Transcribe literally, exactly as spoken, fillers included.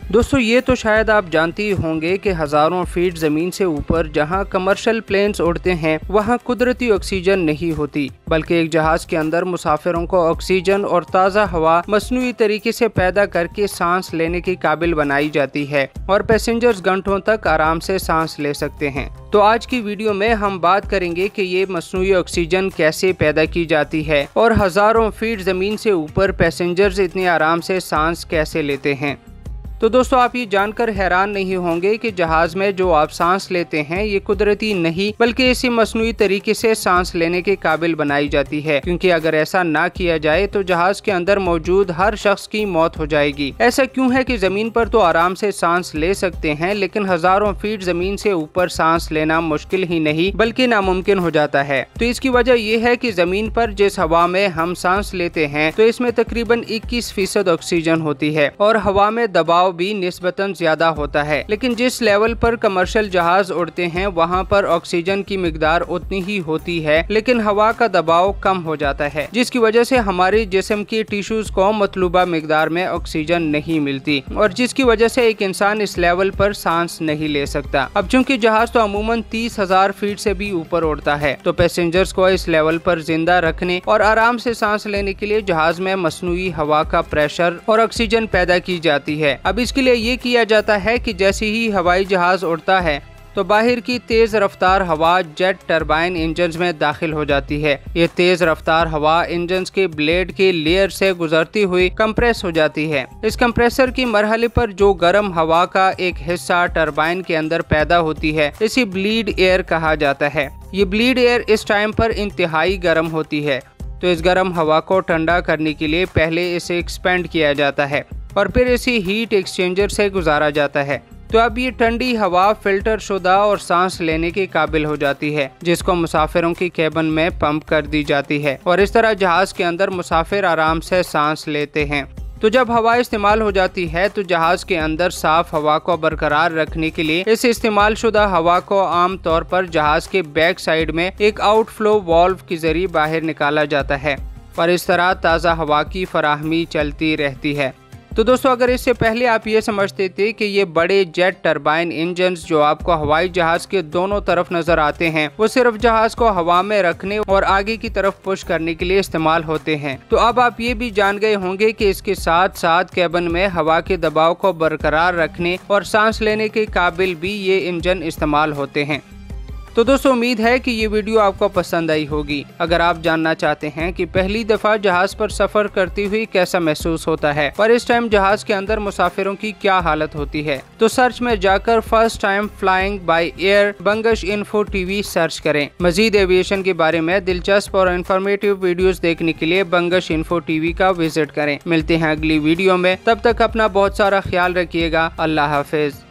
दोस्तों ये तो शायद आप जानते ही होंगे कि हजारों फीट जमीन से ऊपर जहां कमर्शियल प्लेन्स उड़ते हैं वहां कुदरती ऑक्सीजन नहीं होती, बल्कि एक जहाज के अंदर मुसाफिरों को ऑक्सीजन और ताज़ा हवा मसनूई तरीके से पैदा करके सांस लेने के काबिल बनाई जाती है और पैसेंजर्स घंटों तक आराम से सांस ले सकते हैं। तो आज की वीडियो में हम बात करेंगे कि ये मसनूई ऑक्सीजन कैसे पैदा की जाती है और हजारों फीट जमीन से ऊपर पैसेंजर्स इतने आराम से सांस कैसे लेते हैं। तो दोस्तों आप ये जानकर हैरान नहीं होंगे कि जहाज में जो आप सांस लेते हैं ये कुदरती नहीं बल्कि इसी मसनूई तरीके से सांस लेने के काबिल बनाई जाती है, क्योंकि अगर ऐसा ना किया जाए तो जहाज के अंदर मौजूद हर शख्स की मौत हो जाएगी। ऐसा क्यों है कि जमीन पर तो आराम से सांस ले सकते हैं लेकिन हजारों फीट जमीन से ऊपर सांस लेना मुश्किल ही नहीं बल्कि नामुमकिन हो जाता है। तो इसकी वजह यह है कि जमीन पर जिस हवा में हम सांस लेते हैं तो इसमें तकरीबन इक्कीस फीसद ऑक्सीजन होती है और हवा में दबाव भी निस्बतन ज्यादा होता है, लेकिन जिस लेवल पर कमर्शियल जहाज उड़ते हैं वहां पर ऑक्सीजन की मिकदार उतनी ही होती है लेकिन हवा का दबाव कम हो जाता है, जिसकी वजह से हमारे जिस्म की टिश्यूज को मतलूबा मिकदार में ऑक्सीजन नहीं मिलती और जिसकी वजह से एक इंसान इस लेवल पर सांस नहीं ले सकता। अब चूंकि जहाज तो अमूमन तीस हजार फीट से भी ऊपर उड़ता है तो पैसेंजर्स को इस लेवल पर जिंदा रखने और आराम से सांस लेने के लिए जहाज में मसनूई हवा का प्रेशर और ऑक्सीजन पैदा की जाती है। अब इसके लिए ये किया जाता है कि जैसे ही हवाई जहाज उड़ता है तो बाहर की तेज रफ्तार हवा जेट टरबाइन इंजन में दाखिल हो जाती है। ये तेज रफ्तार हवा इंजन के ब्लेड के लेयर से गुजरती हुई कंप्रेस हो जाती है। इस कंप्रेसर की मरहले पर जो गर्म हवा का एक हिस्सा टरबाइन के अंदर पैदा होती है इसी ब्लीड एयर कहा जाता है। ये ब्लीड एयर इस टाइम पर इंतहाई गर्म होती है, तो इस गर्म हवा को ठंडा करने के लिए पहले इसे एक्सपेंड किया जाता है और फिर इसी हीट एक्सचेंजर से गुजारा जाता है। तो अब ये ठंडी हवा फिल्टर शुदा और सांस लेने के काबिल हो जाती है, जिसको मुसाफिरों की केबिन में पंप कर दी जाती है और इस तरह जहाज के अंदर मुसाफिर आराम से सांस लेते हैं। तो जब हवा इस्तेमाल हो जाती है तो जहाज के अंदर साफ हवा को बरकरार रखने के लिए इस इस्तेमाल शुदा हवा को आम तौर पर जहाज के बैक साइड में एक आउटफ्लो वाल्व के जरिए बाहर निकाला जाता है और इस तरह ताज़ा हवा की फराहमी चलती रहती है। तो दोस्तों अगर इससे पहले आप ये समझते थे कि ये बड़े जेट टरबाइन इंजन्स जो आपको हवाई जहाज के दोनों तरफ नजर आते हैं वो सिर्फ जहाज को हवा में रखने और आगे की तरफ पुश करने के लिए इस्तेमाल होते हैं, तो अब आप ये भी जान गए होंगे कि इसके साथ साथ केबिन में हवा के दबाव को बरकरार रखने और सांस लेने के काबिल भी ये इंजन इस्तेमाल होते हैं। तो दोस्तों उम्मीद है कि ये वीडियो आपको पसंद आई होगी। अगर आप जानना चाहते हैं कि पहली दफा जहाज पर सफर करती हुई कैसा महसूस होता है और इस टाइम जहाज के अंदर मुसाफिरों की क्या हालत होती है तो सर्च में जाकर first time flying by air Bangash info TV search करें। मजीद एविएशन के बारे में दिलचस्प और इन्फॉर्मेटिव वीडियोस देखने के लिए बंगश इन्फो टीवी का विजिट करें। मिलते हैं अगली वीडियो में, तब तक अपना बहुत सारा ख्याल रखिएगा। अल्लाह हाफिज।